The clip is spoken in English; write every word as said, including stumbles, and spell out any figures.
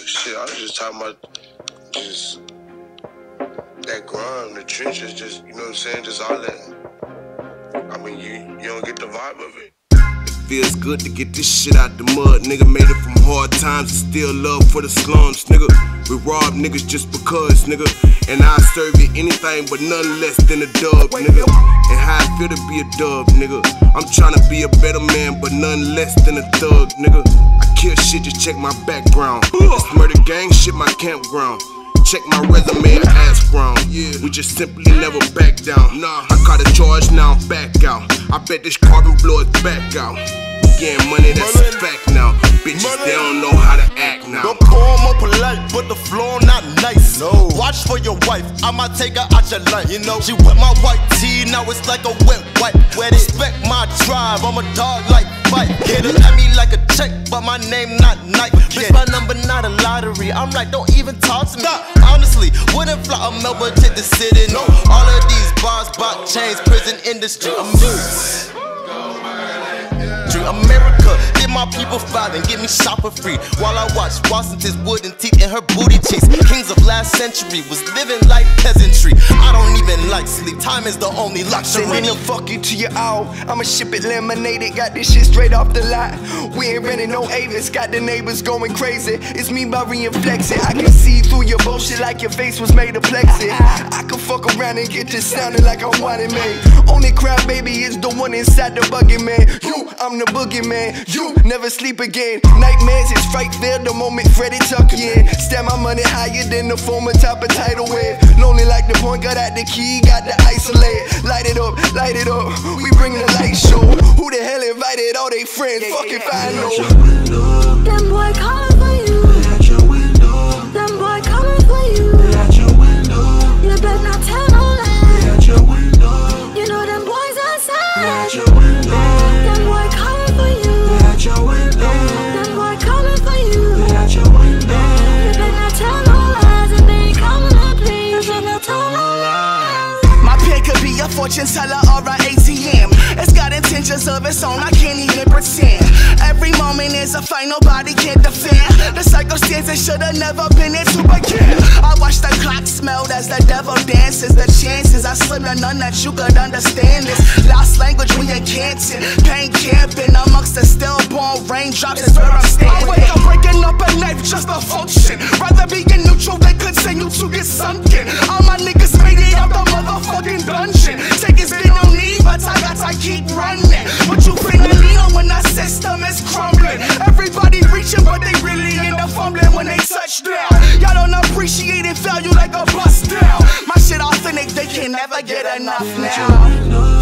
Shit, I was just talking about just that grind, the trenches, just, you know what I'm saying, just all that. I mean, you, you don't get the vibe of it. Feels good to get this shit out the mud. Nigga made it from hard times and still love for the slums, nigga. We rob niggas just because, nigga. And I serve you anything but nothing less than a dub, nigga. And how I feel to be a dub, nigga. I'm tryna be a better man, but nothing less than a thug, nigga. I kill shit, just check my background. This murder gang shit, my campground. Check my resume and ass ground. Yeah. We just simply never back down. Nah, I caught a charge, now I'm back out. I bet this carbon blow it back out. Getting money, that's a fact now. Bitches, money. They don't know how to act now. The poem up polite, but the flow not nice. No. Watch for your wife, I might take her out your life. You know, she wet my white tee, now it's like a wet wipe. Wet Respect my tribe, I'm a dog like Fight. Get it at me like a check, but my name not Nike. Bitch, my number not a lottery. I'm like, don't even talk to me. Honestly, wouldn't fly a Melbourne to the city. No, all of these bars, bot chains, prison industry. I'm new. America, give my people five and give me shop for free. While I watch Washington's wooden teeth and her booty cheeks. Kings of last century was living like peasantry. I don't even like sleep, time is the only luxury. Sending a fuck you to your owl. I'ma ship it laminated, got this shit straight off the lot. We ain't renting no Avis, got the neighbors going crazy. It's me by reinflexing. I can see through your bullshit like your face was made of plexi. I can fuck around and get this sounding like I want it, man. Only crap baby is the one inside the buggy, man. You, I'm the boogeyman, you never sleep again. Nightmares is fright filled the moment Freddy tuck you in. Stab my money higher than the former top of tidal wave. Lonely like the point, got out the key, got the isolate. Light it up, light it up, we bring the light show. Who the hell invited all they friends? Yeah, Fuck yeah, if yeah, I know. Them boy calling for you. They at your window. Them boy calling for you. They at your window. You better not tell no lie. They at your window. You know them boys outside. They at your window. Them boy calling for you. They at your window. Them boy calling for you. They at your window. You better not tell no lies and they ain't coming to please. You better not tell no lies. My pen could be a fortune teller or an A T M. It's got intentions of its own, I can't even pretend. Every moment is a fight, nobody can defend. The circumstances should've never been into begin. I watch the clock smelled as the devil dances. The chances I slim to none that you could understand this. Lost language when you're canting. Pain camping amongst the stillborn raindrops is where I'm standing. I wake up breaking up a knife just to function. Rather be in neutral than continue to get sunken. All my niggas made it out the motherfucking dungeon. Take his been no need, but I got to keep running. What you bring to me on when the system is crumbling? Everybody reaching, but they really end up fumbling when they touch down. Y'all don't appreciate it, value like a bust down. My shit authentic, they can never get enough now.